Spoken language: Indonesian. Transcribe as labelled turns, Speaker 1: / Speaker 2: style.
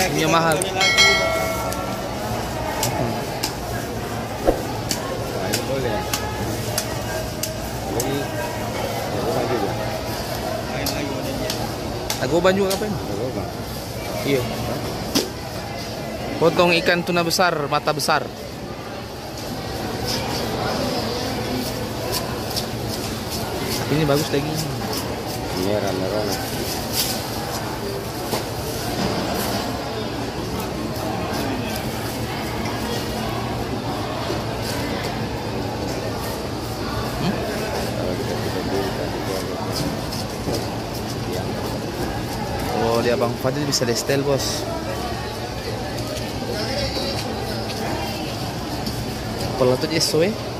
Speaker 1: Punya mahal.
Speaker 2: Nah, ini boleh. Lagi, lagi juga.
Speaker 1: Agoban juga ngapain?
Speaker 2: Agoban.
Speaker 1: Iya. Potong ikan tuna besar, mata besar. Ini bagus lagi.
Speaker 2: Merah-merah.
Speaker 1: Oh, dia Bang Fadil bisa destel, bos. Pelatut eso,